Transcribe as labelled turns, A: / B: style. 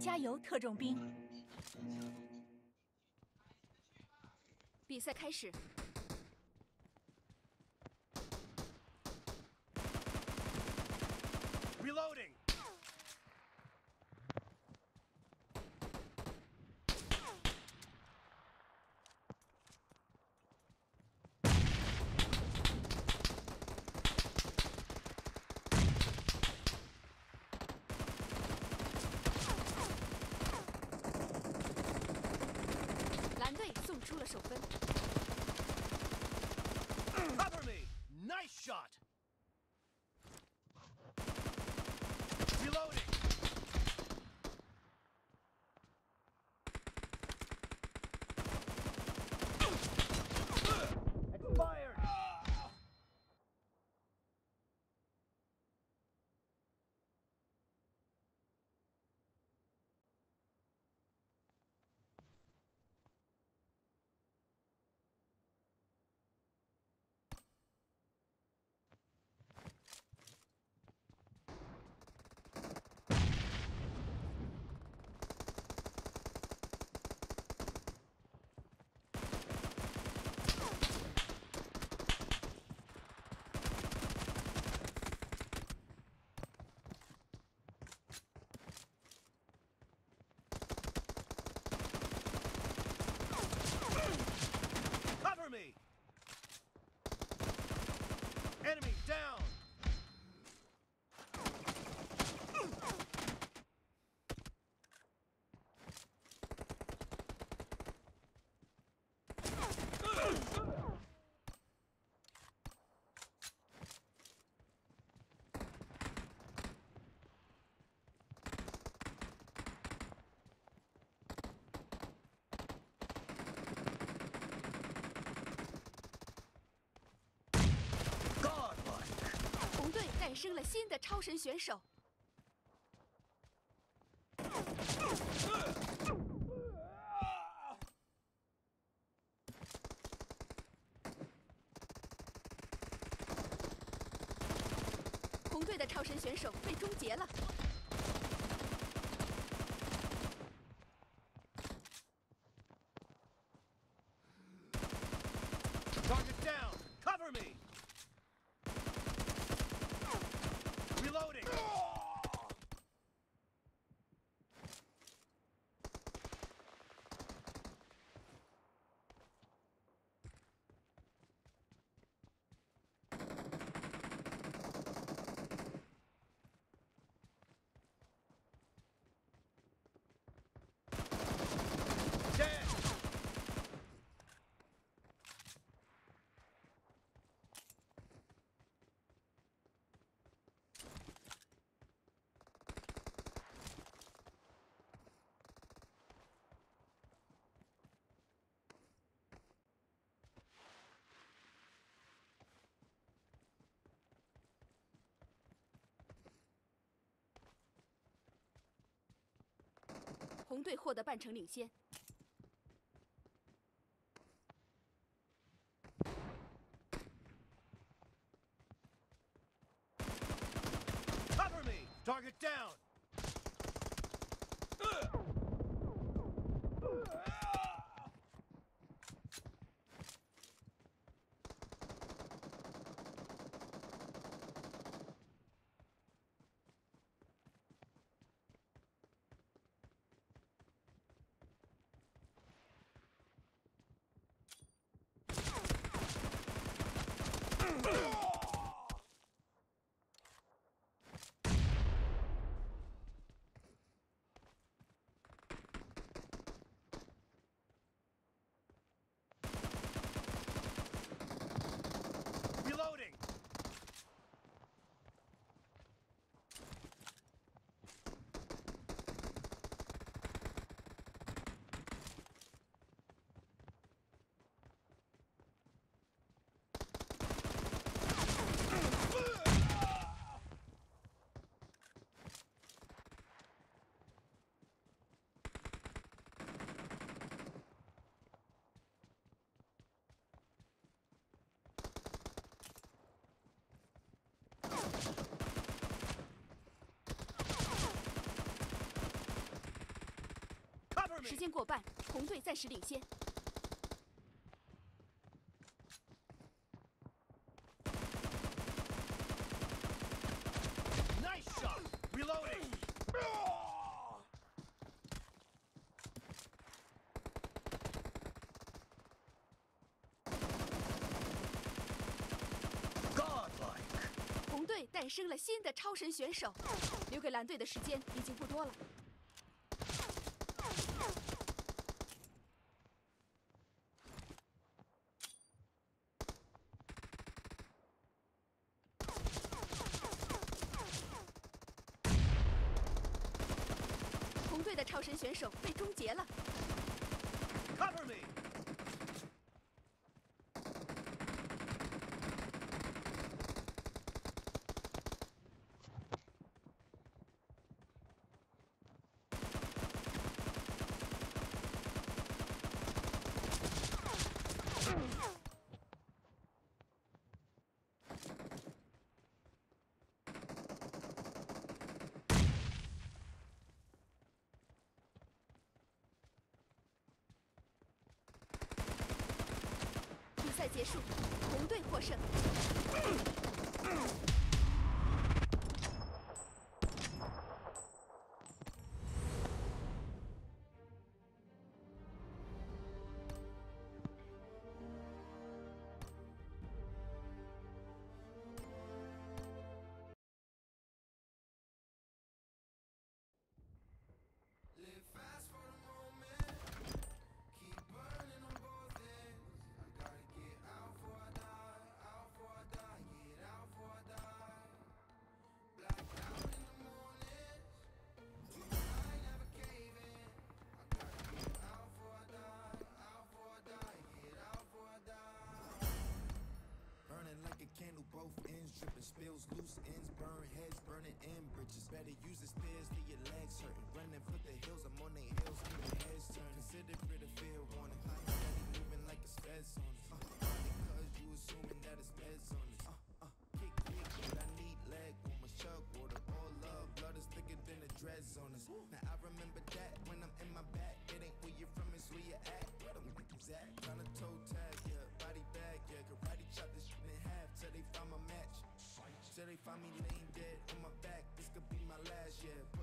A: 加油，特种兵！比赛开始。
B: Reloading. Cover me! Nice shot! Reloading! Expired! Cover me! Enemy down! Godlike!
A: 红队诞生了新的超神选手。红队的超神选手被终结了。
B: Target down! Cover me! Reloading!
A: 红队获得半程领先。
B: Cover me! Target down!
A: 时间过半，红队暂时领先。
B: Nice shot! Reloading! Godlike!
A: 红队诞生了新的超神选手，留给蓝队的时间已经不多了。红队的超神选手被终结了。
B: Cover me!
A: 比赛结束，红队获胜。
C: Candle, both ends dripping, spills, loose ends, burn heads, burning in bridges. Better use the stairs, leave your legs hurting. Running for the hills, I'm on their heels, keeping heads turning. Consider it a fair warning. I'm steady moving like it's feds on us. Because you assuming that it's feds on us. Kick, but I need leg on my chug water. All love, blood is thicker than the dreads on us. Now I remember that when I'm in my back. It ain't where you're from, it's where you're at. Where them niggas at? Tryna toe tag, yeah, body bag, yeah. Karate chop this shit in half till they find my match. Till they find me laying dead on my back. This could be my last, yeah.